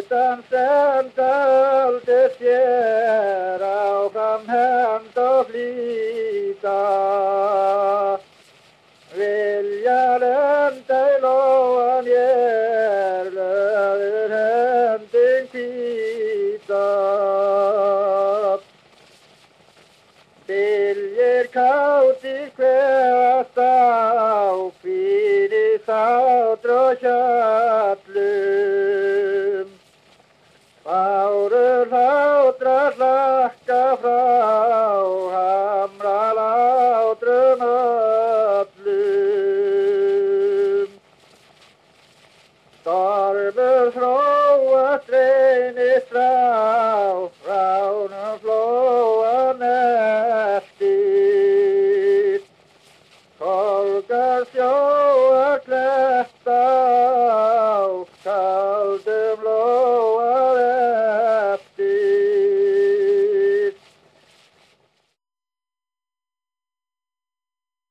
utan stendaldið sér áfram hefnd og flýta. Vilja lenda í lóan ég löður hendin hvíta. Viljir kátir kveðast á, hvíli sátur og hjallum. Bárur hlátrar hlakka frá, hamra látrum öllum. Stormur þróast reynist frá,